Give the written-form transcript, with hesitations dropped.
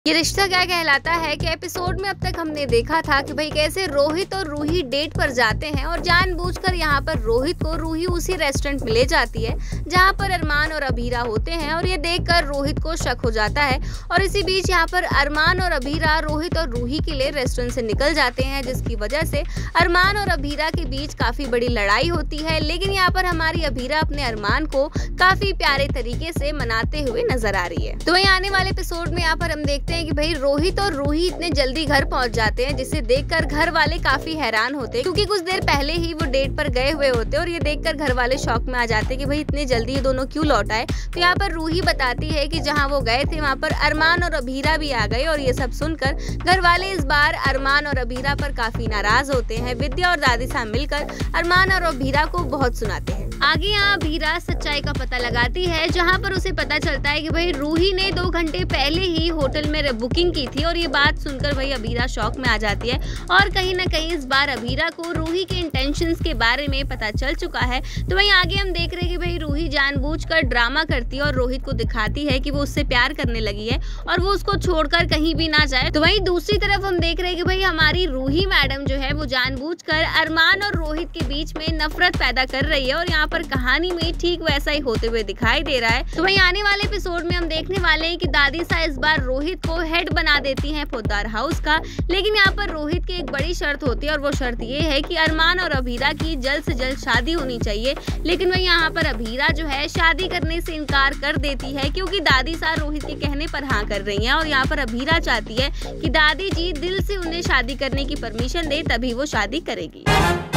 ये रिश्ता क्या कहलाता है कि एपिसोड में अब तक हमने देखा था कि भाई कैसे रोहित और रूही डेट पर जाते हैं और जानबूझकर यहाँ पर रोहित को रूही उसी रेस्टोरेंट में ले जाती है जहाँ पर अरमान और अबीरा होते हैं और ये देखकर रोहित को शक हो जाता है। और इसी बीच यहाँ पर अरमान और अबीरा रोहित और रूही के लिए रेस्टोरेंट से निकल जाते हैं, जिसकी वजह से अरमान और अबीरा के बीच काफी बड़ी लड़ाई होती है। लेकिन यहाँ पर हमारी अबीरा अपने अरमान को काफी प्यारे तरीके से मनाते हुए नजर आ रही है। तो वहीं आने वाले एपिसोड में यहाँ पर हम देखते हैं कि भाई रोहित और रूही इतने जल्दी घर पहुंच जाते हैं, जिसे देखकर घर वाले काफी हैरान होते हैं, क्योंकि कुछ देर पहले ही वो डेट पर गए हुए होते हैं और ये देखकर घर वाले शॉक में आ जाते हैं कि भाई इतने जल्दी ये दोनों क्यों लौट आए। तो यहाँ पर रूही बताती है कि जहाँ वो गए थे वहाँ पर अरमान और अबीरा भी आ गए और ये सब सुनकर घर वाले इस बार अरमान और अबीरा पर काफी नाराज होते हैं। विद्या और दादी साहब मिलकर अरमान और अबीरा को बहुत सुनाते हैं। आगे यहाँ अबीरा सच्चाई का पता लगाती है, जहाँ पर उसे पता चलता है कि भाई रूही ने 2 घंटे पहले ही होटल में बुकिंग की थी। और ये बात सुनकर भाई अबीरा शॉक में आ जाती है और कहीं ना कहीं इस बार अबीरा को रूही के इंटेंशंस के बारे में पता चल चुका है। तो वहीं आगे हम देख रहे हैं कि भाई रूही जानबूझकर ड्रामा करती है और रोहित को दिखाती है कि वो उससे प्यार करने लगी है और वो उसको छोड़कर कहीं भी ना जाए। तो वहीं दूसरी तरफ हम देख रहे हैं कि भाई हमारी रूही मैडम जो है वो जानबूझकर अरमान और रोहित के बीच में नफरत पैदा कर रही है और यहाँ पर कहानी में ठीक वैसा ही होते हुए दिखाई दे रहा है। तो वहीं आने वाले एपिसोड में हम देखने वाले हैं कि दादी सा इस बार रोहित को हेड बना देती हैं पोद्दार हाउस का। लेकिन यहाँ पर रोहित की एक बड़ी शर्त होती है और वो शर्त ये है कि अरमान और अबीरा की जल्द से जल्द शादी होनी चाहिए। लेकिन वहीं यहाँ पर अबीरा जो है शादी करने से इनकार कर देती है, क्योंकि दादी सा रोहित के कहने पर हाँ कर रही हैं और यहाँ पर अबीरा चाहती है कि दादी जी दिल से उन्हें शादी करने की परमिशन दे, तभी वो शादी करेगी।